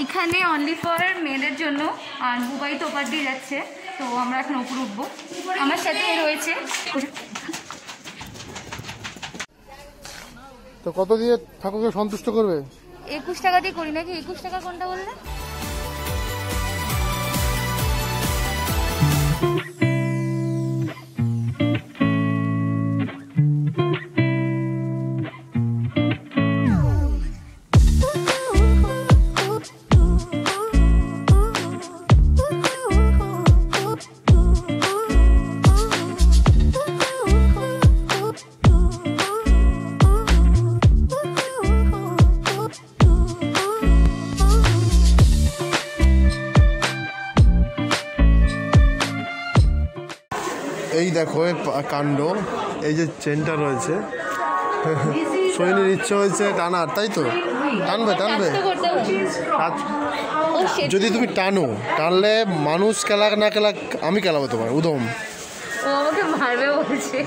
এখানে only for মেয়েদের জন্য, আর বুবাই তো ওপার দিয়ে যাচ্ছে, তো আমরা এখন উপরে উঠবো। আমার সাথে রয়েছে। তো কত দিয়ে ঠাকুরকে সন্তুষ্ট করবে? 21 টাকা দিয়ে করি নাকি? 21 টাকা কোনটা বললে? এই দেখো কাণ্ড, এই যে চেনটা রয়েছে, সৈনির ইচ্ছে হয়েছে টানার, তাই তো? টানবে টানবে যদি তুমি টানলে মানুষ খেলাক না খেলাক আমি খেলাবো তোমার উদম। ও আমাকে মারবে বলছে।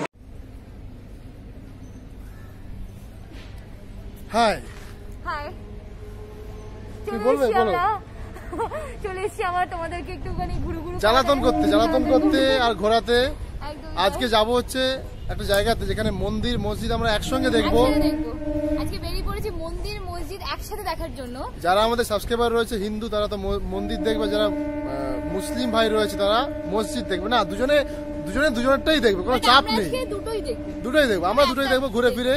হাই হাই, কি বলবে বলো? চলে এসেছি আমার তোমাদেরকে একটুখানি ঘুরু ঘুরু জ্বালাতন করতে আর ঘোরাতে। আজকে যাব হচ্ছে একটা জায়গাতে যেখানে মন্দির মসজিদ আমরা একসঙ্গে দেখবো। আজকে বেরিয়ে পড়েছি মন্দির মসজিদ একসাথে দেখার জন্য। যারা আমাদের সাবস্ক্রাইবার রয়েছে হিন্দু, তারা তো মন্দির দেখবে, যারা মুসলিম ভাই রয়েছে তারা মসজিদ দেখবে। না, দুজনেরটাই দেখবে, কোনো চাপ নেই। দুটোই দেখবো, আমরা দুটোই দেখবো ঘুরে ফিরে।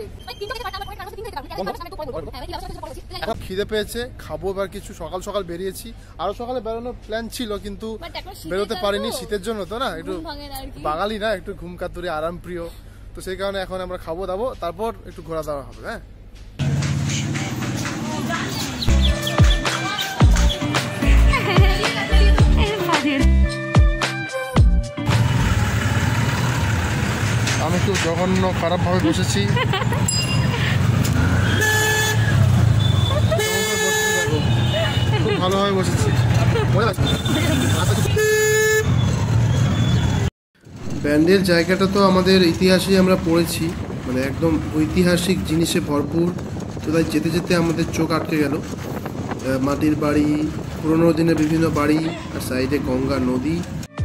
এখন খিদে পেয়েছে, খাবো এবার কিছু। সকাল সকাল বেরিয়েছি, আরো সকালে বেরোনোর প্ল্যান ছিল কিন্তু বেরোতে পারিনি, শীতের জন্য তো না, একটু বাঙালি না, একটু ঘুম কাতুরে আরাম প্রিয়, তো সেই কারণে এখন আমরা খাবো দাবো, তারপর একটু ঘোরা দাওয়া হবে। হ্যাঁ, আমি একটু জঘন্য খারাপ ভাবে বসেছি। খুব ভালোভাবে বসেছি। ব্যান্ডের জায়গাটা তো আমাদের ইতিহাসে আমরা পড়েছি, মানে একদম ঐতিহাসিক জিনিসে ভরপুর। তো তাই যেতে যেতে আমাদের চোখ আটকে গেল। মাটির বাড়ি, পুরোনো দিনের বিভিন্ন বাড়ি, আর সাইডে গঙ্গা নদী।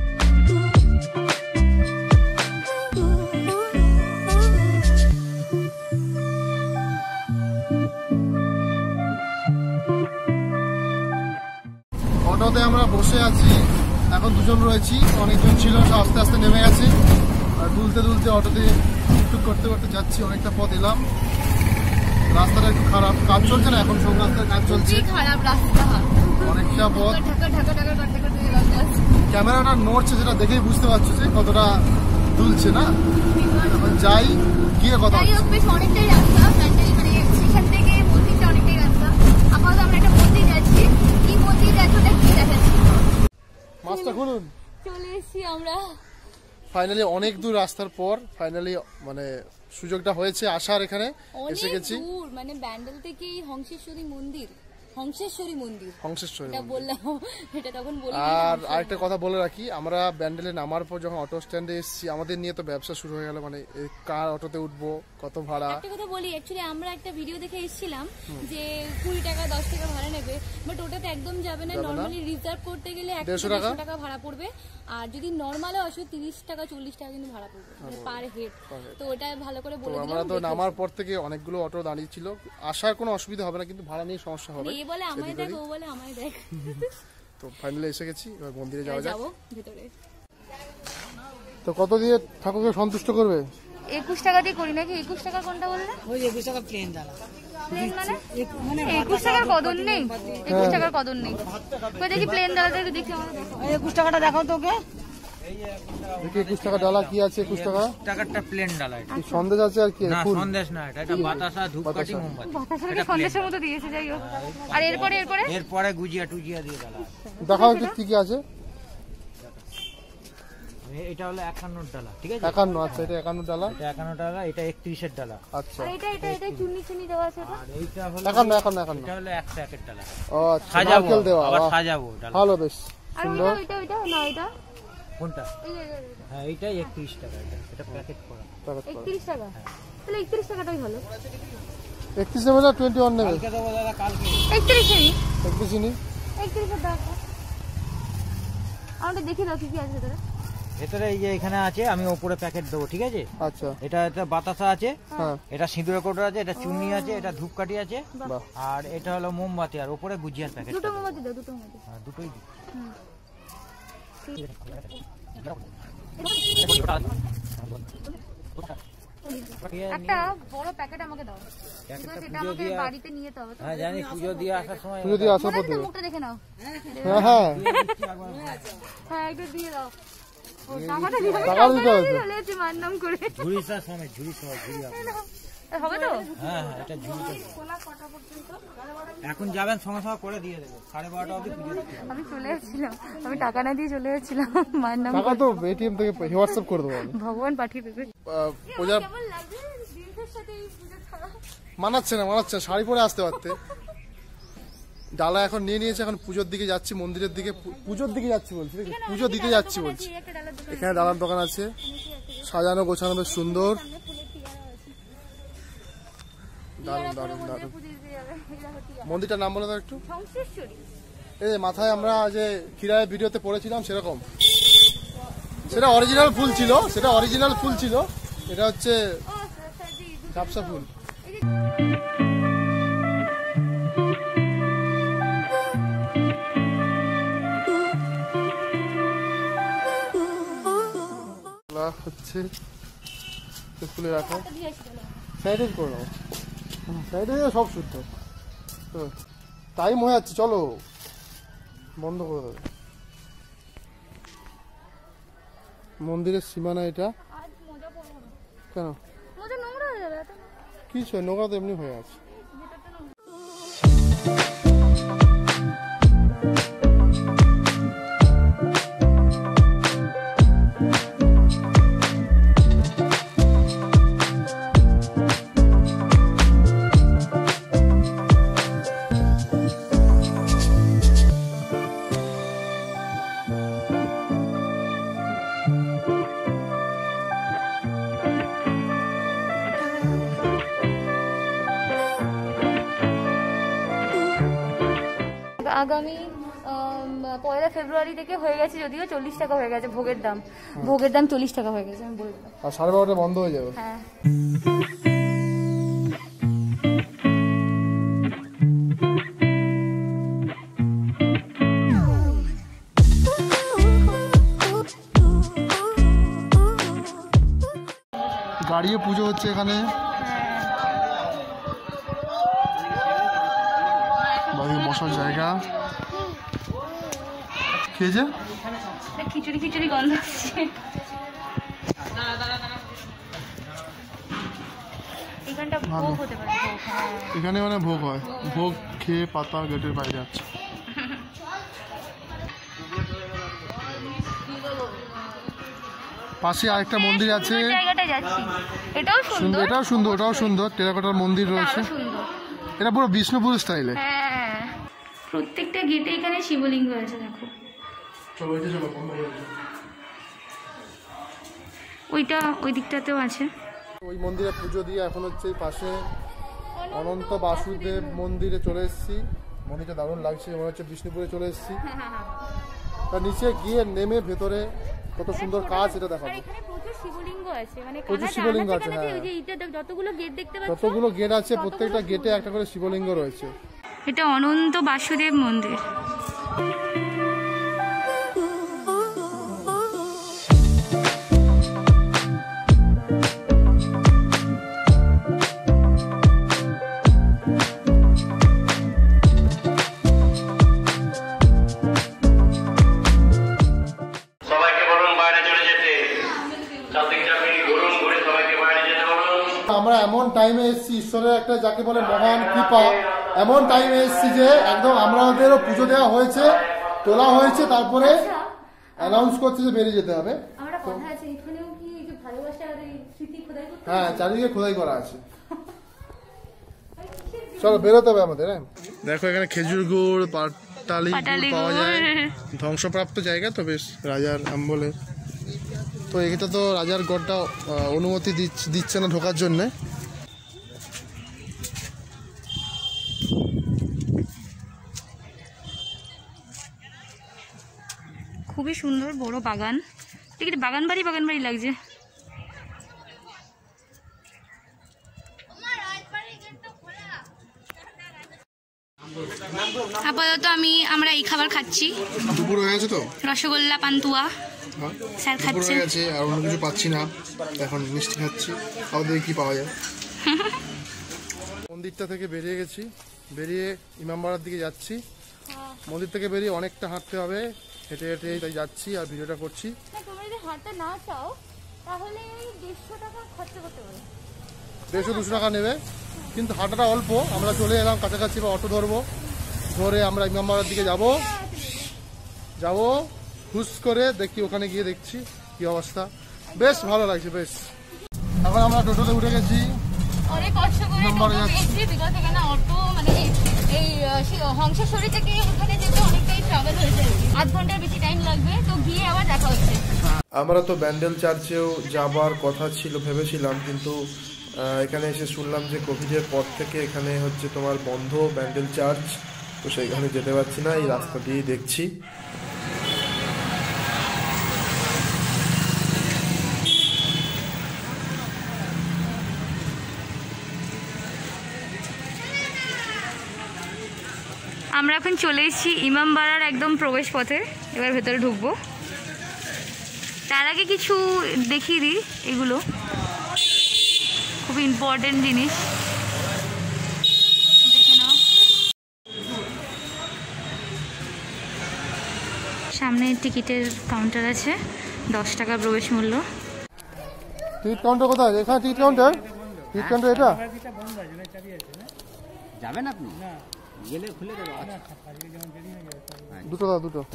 অটোতে আমরা বসে আছি, এখন দুজন রয়েছি, অনেকজন ছিল, আস্তে আস্তে নেমে গেছে। আর দুলতে অটোতে টুকটুক করতে করতে যাচ্ছি, অনেকটা পথ এলাম। রাস্তাটা একটু খারাপ, কাজ চলছে না এখন, সব রাস্তায় কাজ চলছে, অনেকটা পথ। ক্যামেরাটা নড়ছে, যেটা দেখেই বুঝতে পারছো যে কতটা দুলছে না। এখন যাই, গিয়ে কথা অনেকটাই রাস্তা, স্টেশন থেকে মন্দিরটা অনেকটাই রাস্তা। আপাতত আমরা একটা মন্দির যাচ্ছি, কি মন্দির যাচ্ছি ওটা কি দেখাচ্ছি। মাছটা খুলুন। চলে এসেছি আমরা ফাইনালি, অনেক দূর রাস্তার পর ফাইনালি মানে সুযোগটা হয়েছে আসার, এখানে এসে গেছি। মানে ব্যান্ডেল থেকে হংসেশ্বরী মন্দির বললাম, এটা তখন বলি। আর আরেকটা কথা বলে রাখি, আমরা ব্যান্ডেলে নামার পর যখন অটো স্ট্যান্ডে এসেছি, আমাদের নিয়ে তো ব্যবসা শুরু হয়ে গেল, মানে কার অটোতে উঠবো, কত ভাড়া। একটা কথা বলি, অ্যাকচুয়ালি আমরা একটা ভিডিও দেখে এসেছিলাম যে 20 টাকা 10 টাকা ভাড়া নেবে, বাট ওটাতে একদম যাবে না। নরমালি রিজার্ভ করতে গেলে 150 টাকা ভাড়া পড়বে, আর যদি নরমালে আসো 30 টাকা 40 টাকা কিন্তু ভাড়া পড়বে পার হেড। তো ওটা ভালো করে বলে দিলাম। আমরা তো নামার পর থেকে অনেকগুলো অটো দাঁড়িয়ে ছিল, আসার কোনো অসুবিধা হবে না, কিন্তু ভাড়া নিয়ে সমস্যা হবে। এই বলে আমায় দেখ, ও বলে আমায় দেখ। তো ফাইনালি এসে গেছি, এবার মন্দিরে যাওয়া যাক। ভিতরে তো কত দিয়ে ঠাকুরকে সন্তুষ্ট করবে? 21 টাকা দিয়ে করি নাকি? 21 টাকা কোনটা বললে? ওই 21 টাকা প্লেন ডালা। প্লেন মানে 21 টাকার কদর নেই, 21 টাকার কদর নেই। কই দেখি প্লেন ডালাটা একটু দেখি আমাদের। 21 টাকাটা দেখাও তো ওকে। দেখি 21 টাকা ডালা কি আছে? 21 টাকাটা প্লেন ডালা। এটা সন্দেশ আছে আর কি? না সন্দেশ না, এটা বাতাসা ধূপকাঠি মোমবাতি। বাতাসাকে সন্দেশের মতো দিয়েছে, যাই হোক। আর এরপরে গুজিয়া টুজিয়া দিয়ে ডালা। দেখাও একটু কি কি আছে। এটা হলো 51 ডালা, ঠিক আছে? 51, আচ্ছা এটা 51 ডালা। এটা 51 ডালা, এটা 31 এর ডালা। আচ্ছা, আর এটা চুনি দেওয়া আছে। আর এইটা হলো 51। এটা হলো 101 এর ডালা। ও আচ্ছা, সাজাবো দেওয়া, আবার সাজাবো ডালা। ভালো, বেশ আর সুন্দর। ওইটা না, এটা কোনটা? হ্যাঁ, এইটাই 31 টাকা। এটা প্যাকেট করা। 31 টাকা, তাহলে 31 টাকাটাই ভালো। 31 নেবে না 21 নেবে? কালকে দেবো দাদা, কালকে। 31 নি 31 দাও। আমাদের দেখি দাও কি কি আছে তোরা। ভেতরে এই যে এখানে আছে, আমি ওপরে প্যাকেট দেবো, ঠিক আছে? আচ্ছা এটা বাতাসা আছে, হ্যাঁ এটা সিঁদুরের কৌটো আছে, এটা চুন্নি আছে, এটা ধূপকাঠি আছে, বাহ আর এটা হলো মোমবাতি, আর ওপরে গুজিয়ার প্যাকেট। দুটো মোমবাতি দাও, দুটো মোমবাতি। হ্যাঁ, দুটোই দিই। হুম। একটা বড় প্যাকেট আমাকে দাও। প্যাকেটটা এটা পুজো আমাকে দিয়ে, বাড়িতে নিয়ে যেতে হবে তো। হ্যাঁ জানি, পুজো দিয়ে আসার সময় পুজো দিয়ে আসার পর মনে দেবে। মুখটা দেখে নাও। হ্যাঁ হ্যাঁ হ্যাঁ একটু দিয়ে দাও। ও টাকাটা দিয়ে টাকা দিতে হবে তো। চলে এসেছি মার নাম করে। ঝুড়ি সমেত, ঝুড়ি সমেত, ঝুড়ি আপনার। হবে তো? হ্যাঁ হ্যাঁ, এটা ঝুড়িতে এখন যাবেন, সঙ্গে সঙ্গে করে দিয়ে দেবে। 12:30 অবধি পুজো দিতে হবে। আমি চলে এসেছিলাম, আমি টাকা না দিয়ে চলে এসেছিলাম মার নাম টাকা তো এটিএম থেকে হোয়াটসঅ্যাপ করে দেবো আমি। ভগবান পাঠিয়ে দেবে। পূজা কেমন লাগছে জিন্সের সাথে এই পুজোটা? মানাচ্ছে না শাড়ি পরে আসতে পারতে। ডালা এখন নিয়ে নিয়েছে, এখন পুজোর দিকে যাচ্ছি, মন্দিরের দিকে। পুজোর দিকে যাচ্ছি বলছি, পুজো দিতে যাচ্ছি বলছি। একটা ডালার দোকান এখানে ডালার দোকান আছে, সাজানো গোছানো বেশ সুন্দর। সামনে ফুলের টিয়ারা আছে। দারুণ দারুণ মন্দিরে দারুণ। পুজো দিতে যাবে, এটা হচ্ছে টিয়ারা। মন্দিরটার নাম বলে দাও একটু। সংশ্লেশ্বরী। এই যে মাথায় আমরা যে কিরায় ভিডিওতে পড়েছিলাম সেরকম, সেটা অরিজিনাল ফুল ছিল, এটা হচ্ছে ও সরজি ঝাপসা ফুল। হচ্ছে ফুলে রাখো, দিয়ে আসছিল। সাইডে করে নাও, সাইডে সব শুদ্ধ। টাইম হয়ে যাচ্ছে, চলো বন্ধ করে দেবে। মন্দিরের সীমানা এটা। আজ মজা করবো না। কেন? মজা নোংরা হয়ে যাবে এত। কিছু নোংরা তো এমনি হয়ে আছে। ভেতরটা নোংরা। আগামী 1 ফেব্রুয়ারি থেকে হয়ে গেছে, যদিও 40 টাকা হয়ে গেছে ভোগের দাম। 40 টাকা হয়ে গেছে, আমি বলে দিলাম। আর 12:30 বন্ধ হয়ে যাবে। হ্যাঁ গাড়িও পুজো হচ্ছে এখানে, বাড়ির বসার জায়গা। খেয়েছে খিচুড়ি গন্ধ আসছে। এখানটা ভোগ হতে পারে, ভোগ। হ্যাঁ এখানে মানে ভোগ হয়, ভোগ খেয়ে পাতা গেটের বাইরে আছে। পাশে আরেকটা মন্দির আছে, সুন্দর জায়গাটায় যাচ্ছি। এটাও সুন্দর, ওটাও সুন্দর টেরাকোটার মন্দির রয়েছে। আরো সুন্দর। এটা পুরো বিষ্ণুপুর স্টাইলে। হ্যাঁ প্রত্যেকটা গেটে এখানে শিবলিঙ্গ আছে, দেখো। ওইটা ওই দিকটাতেও আছে। ওই মন্দিরে পুজো দিয়ে এখন হচ্ছে এই পাশে অনন্ত বাসুদেব মন্দিরে চলে এসেছি। মন্দিরটা দারুণ লাগছে, মনে হচ্ছে বিষ্ণুপুরে চলে এসেছি। তার নিচে গিয়ে নেমে ভেতরে কত সুন্দর কাজ, এটা আর দেখাবো। এখানে প্রচুর শিবলিঙ্গ আছে, মানে প্রচুর শিবলিঙ্গ আছে, হ্যাঁ। ওই যে এটা যতগুলো গেট দেখতে পাচ্ছ, যতগুলো গেট আছে প্রত্যেকটা গেটে একটা করে শিবলিঙ্গ রয়েছে। এটা অনন্ত বাসুদেব মন্দির। আমরা এমন টাইমে এসেছি, ঈশ্বরের একটা যাকে বলে মহান কৃপা, এমন টাইমে এসেছি যে একদম আমাদেরও পুজো দেওয়া হয়েছে, তোলা হয়েছে, তারপরে অ্যানাউন্স করছে যে বেরিয়ে যেতে হবে। আমরা কথা আছে এখানেও কি এই যে ভালোবাসার এই স্মৃতি খোদাই করতে হ্যাঁ, চারিদিকে খোদাই করা আছে। চলো বেরোতে হবে আমাদের। হ্যাঁ দেখো এখানে খেজুর গুড়, পাটালি গুড় পাওয়া যায়। ধ্বংসপ্রাপ্ত জায়গা তো বেশ, রাজার আমলে। তো এটা তো রাজার গড়টা অনুমতি দিচ্ছে না ঢোকার জন্যে। খুবই সুন্দর বড় বাগান, ঠিক আছে, বাগান বাড়ি লাগছে। আপাতত আমরা এই খাবার খাচ্ছি, দুপুর হয়ে গেছে তো, রসগোল্লা পান্তুয়া স্যার খাচ্ছে। হয়ে গেছে আর অন্য কিছু পাচ্ছি না, এখন মিষ্টি খাচ্ছি, আমাদের কি পাওয়া যায়। মন্দিরটা থেকে বেরিয়ে গেছি, বেরিয়ে ইমামবাড়ার দিকে যাচ্ছি। মন্দির থেকে বেরিয়ে অনেকটা হাঁটতে হবে, হেঁটে হেঁটে তাই যাচ্ছি আর ভিডিওটা করছি। তোমরা যদি হাঁটতে না চাও তাহলে 150 টাকা খরচ করতে পারো, 150-200 টাকা নেবে, কিন্তু হাঁটাটা অল্প। আমরা চলে এলাম কাছাকাছি, বা অটো ধরবো, ধরে আমরা ইমামবাড়ার দিকে যাব হুস করে দেখি, ওখানে গিয়ে দেখছি কি অবস্থা। বেশ ভালো লাগছে বেশ। এখন আমরা টোটোতে উঠে গেছি, অনেক কষ্ট করে পেয়েছি বিকজ এখানে অটো মানে এই হংসেশ্বরী থেকে ওখানে যেতে অনেকটাই ট্রাভেল হয়েছে, 8 ঘন্টার বেশি টাইম লাগবে। তো গিয়ে আবার দেখা হচ্ছে। আমরা তো ব্যান্ডেল চার্চেও যাবার কথা ছিল, ভেবেছিলাম, কিন্তু এখানে এসে শুনলাম যে কোভিডের পর থেকে এখানে হচ্ছে তোমার বন্ধ ব্যান্ডেল চার্চ, তো সেইখানে যেতে পারছি না, এই রাস্তা দিয়েই দেখছি। আমরা এখন চলে এসেছি ইমামবাড়ার একদম প্রবেশ পথে, এবার ভেতরে ঢুকবো। তার আগে কিছু দেখিয়ে দিই, এগুলো খুব ইম্পর্টেন্ট জিনিস, দেখে নাও। সামনে টিকিটের কাউন্টার আছে, 10 টাকা প্রবেশ মূল্য। টিকিট কাউন্টার কোথায়? এখানে টিকিট কাউন্টার? টিকিট কাউন্টার এটা যাবেন আপনি? না গেলে খুলে দেবো। দুটো দাও, দুটো।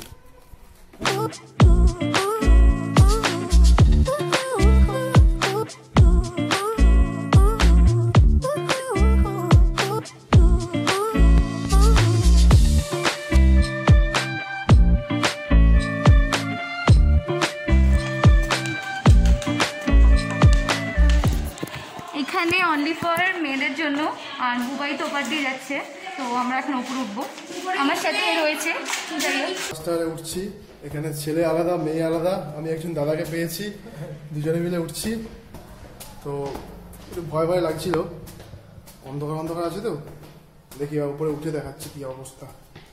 এখানে অনলি ফর মেয়েদের জন্য, আর বুবাই তো ওপার দিয়ে যাচ্ছে, তো আমরা এখন উপরে উঠবো। আমার সাথে রয়েছে, রাস্তায় উঠছি, এখানে ছেলে আলাদা মেয়ে আলাদা, আমি একজন দাদাকে পেয়েছি, দুজনে মিলে উঠছি। তো একটু ভয় ভয় লাগছিল, অন্ধকার অন্ধকার আছে তো, দেখি উপরে উঠে দেখাচ্ছি কি অবস্থা।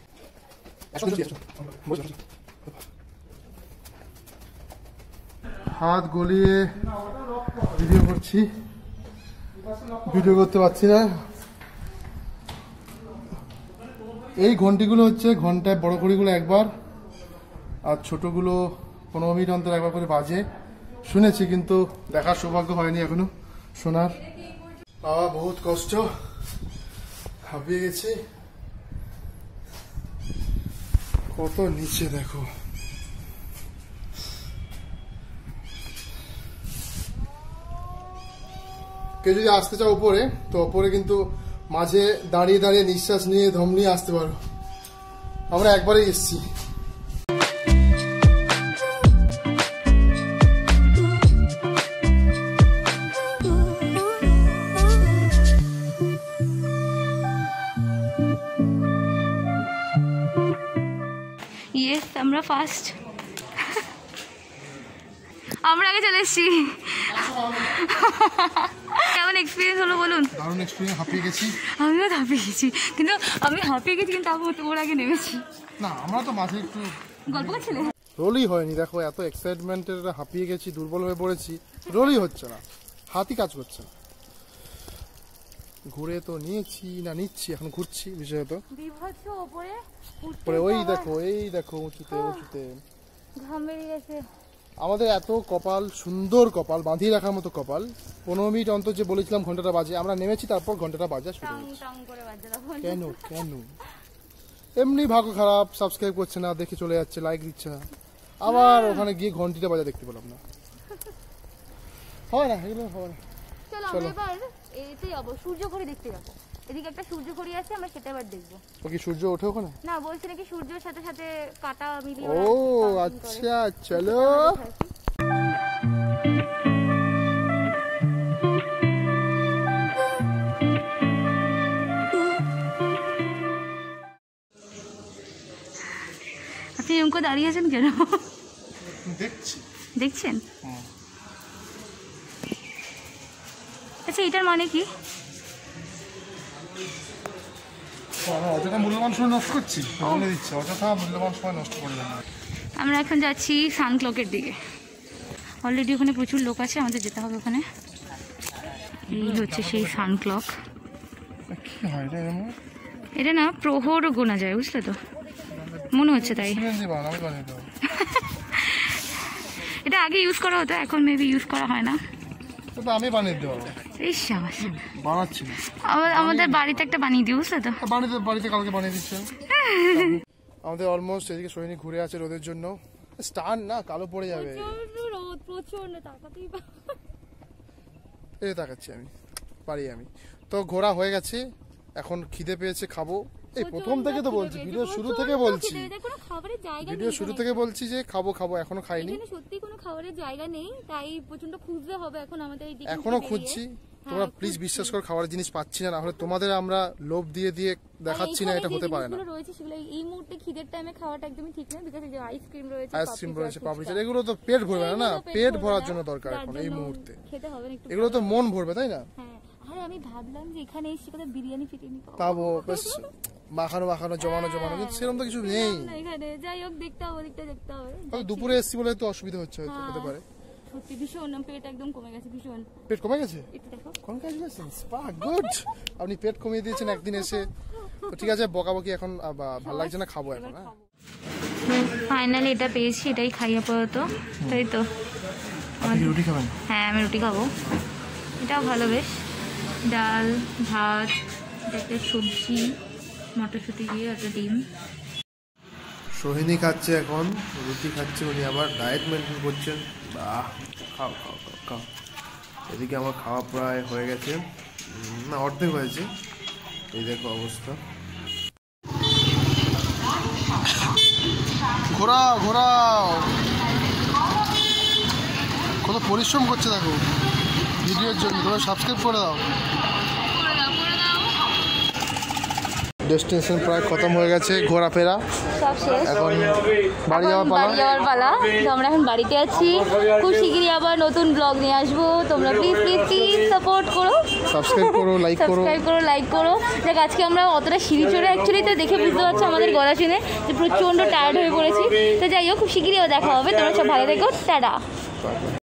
হাত গলিয়ে ভিডিও করছি, ভিডিও করতে পারছি না। এই ঘন্টিগুলো হচ্ছে ঘন্টায়, বড় ঘড়িগুলো একবার, আর ছোটগুলো 15 মিনিট অন্তর একবার করে বাজে, শুনেছি, কিন্তু দেখার সৌভাগ্য হয়নি এখনো শোনার। বাবা বহুত কষ্ট, হাঁপিয়ে গেছি, কত নিচে দেখো। কেউ যদি আসতে চাও উপরে, তো উপরে কিন্তু মাঝে দাঁড়িয়ে দাঁড়িয়ে নিঃশ্বাস নিয়ে দম নিয়ে আসতে পারো। আমরা একবারেই এসছি। ইয়েস, আমরা ফার্স্ট, আমরা আগে চলে এসেছি। কেমন এক্সপিরিয়েন্স হলো বলুন? দারুণ এক্সপিরিয়েন্স, হাঁপিয়ে গেছি। আমিও হাঁপিয়ে গেছি, কিন্তু আমি হাঁপিয়ে গেছি, কিন্তু আমি ওর আগে নেমেছি। না, আমরা তো মাঝে একটু গল্প করছিলে, রোলই হয়নি। দেখো এত এক্সাইটমেন্টের হাঁপিয়ে গেছি, দুর্বল হয়ে পড়েছি, রোলই হচ্ছে না, হাতই কাজ করছে না। ঘুরে তো নিয়েছি না নিচ্ছি, এখন ঘুরছি বিশেষত। বিভৎস ওপরে পরে ওই দেখো, এই দেখো উঁচুতে উঁচুতে ঘাম বেরিয়ে গেছে। আমাদের এত কপাল, সুন্দর কপাল, বাঁধিয়ে রাখার মতো কপাল। 15 মিনিট অন্তর যে বলেছিলাম ঘন্টাটা বাজে, আমরা নেমেছি, তারপর ঘন্টাটা বাজা শুরু হয়েছে। কেন কেন? এমনি ভাগ্য খারাপ, সাবস্ক্রাইব করছে না, দেখে চলে যাচ্ছে, লাইক দিচ্ছে না, আবার ওখানে গিয়ে ঘন্টিটা বাজা দেখতে পেলাম না। হয় না, এগুলো হয় না। চলো এবার এতে যাবো, সূর্য ঘড়ি দেখতে যাবো। এদিকে একটা সূর্য ঘড়ি আছে, আমরা সেটা এবার দেখবো। ও কি সূর্য ওঠে ওখানে? না, বলছি নাকি সূর্যের সাথে সাথে কাটা মিলিয়ে। ও আচ্ছা, চলো। আপনি এরকম দাঁড়িয়ে আছেন কেন? দেখছি। দেখছেন? আচ্ছা এটার মানে কি? অযথা মূল্যবান সময় নষ্ট করছি, বলে দিচ্ছি অযথা মূল্যবান সময় নষ্ট করলাম না। আমরা এখন যাচ্ছি সানক্লকের দিকে। অলরেডি ওখানে প্রচুর লোক আছে, আমাদের যেতে হবে ওখানে। এই হচ্ছে সেই সানক্লক। কি হয় রে এমন? এটা না প্রহর গোনা যায়, বুঝলে তো, মনে হচ্ছে তাই। এটা আগে ইউজ করা হতো, এখন মেবি ইউজ করা হয় না। আমি বানিয়ে দেবো। এই সাবাস, বানাচ্ছি আমাদের বাড়িতে একটা বানিয়ে দিই, বুঝলে তো। বাড়িতে কালকে বানিয়ে দিচ্ছে। আমাদের অলমোস্ট এদিকে সোহিনী ঘুরে আছে রোদের জন্য। স্টার না কালো পড়ে যাবে। রোদ প্রচন্ড, তাকাতেই এই তাকাচ্ছি আমি, পারি আমি তো। ঘোরা হয়ে গেছে, এখন খিদে পেয়েছে, খাবো। এই প্রথম থেকে তো বলছি, ভিডিও শুরু থেকে বলছি, ভিডিও শুরু থেকে বলছি যে খাবো খাবো, এখনো খাইনি। সত্যি কোনো খাবারের জায়গা নেই, তাই প্রচন্ড খুঁজতে হবে এখন আমাদের। এখনো খুঁজছি, তোমরা প্লিজ বিশ্বাস করো, খাবারের জিনিস পাচ্ছি না, হলে তোমাদের আমরা লোভ দিয়ে দিয়ে দেখাচ্ছি না, এটা হতে পারে না। এই মুহূর্তে খিদের টাইমে খাওয়াটা একদমই ঠিক না, বিকজ যে আইসক্রিম রয়েছে, পাপড়ি চাট, এগুলো তো পেট ভরবে না, পেট ভরার জন্য দরকার এখন এই মুহূর্তে। খেতে হবে না, এগুলো তো মন ভরবে, তাই না? আরে আমি ভাবলাম যে এখানে এসে কোথাও বিরিয়ানি ফিরিয়ানি পাবো, বেশ মাখানো জমানো, কিন্তু সেরকম তো কিছু নেই এখানে। যাই হোক, দেখতে হবে। দুপুরে এসছি বলে তো অসুবিধা হচ্ছে, হতে পারে। সত্যি ভীষণ পেট একদম কমে গেছে, ভীষণ পেট কমে গেছে। একটু দেখো। Congratulations, good. আপনি পেট কমিয়ে দিয়েছেন একদিন এসে, তো ঠিক আছে। বকাবকি এখন ভালো লাগছে না, খাবো এখন। ফাইনালি এটা পেয়েছি, এটাই খাই আপাতত, তাই তো। রুটি খাবেন? হ্যাঁ আমি রুটি খাবো। এটাও ভালো, বেশ। ডাল, ভাত, একটা সবজি, মটরশুঁটি দিয়ে, একটা ডিম। সোহিনী খাচ্ছে এখন, রুটি খাচ্ছে, উনি আবার ডায়েট মেনটেন করছেন। বাহ, খাও খাও খাও খাও। এদিকে আমার খাওয়া প্রায় হয়ে গেছে, না অর্ধেক হয়েছে। এই দেখো অবস্থা। ঘোরাও কত পরিশ্রম করছে দেখো ভিডিওর জন্য। তোমরা সাবস্ক্রাইব করে দাও। ডেস্টিনেশন প্রায় খতম হয়ে গেছে, ঘোরাফেরা সব শেষ, এখন বাড়ি যাওয়ার পালা। তো আমরা এখন বাড়িতে আছি, খুব শিগগিরই আবার নতুন ব্লগ নিয়ে আসবো। তোমরা প্লিজ সাপোর্ট করো, সাবস্ক্রাইব করো, লাইক করো। দেখ আজকে আমরা অতটা সিঁড়ি চড়ে অ্যাকচুয়ালি তো দেখে বুঝতে পারছো আমাদের গলা শুনে যে প্রচণ্ড টায়ার্ড হয়ে পড়েছি। তো যাই হোক, খুব শিগগিরই দেখা হবে। তোমরা সব ভালো থেকো, টাটা।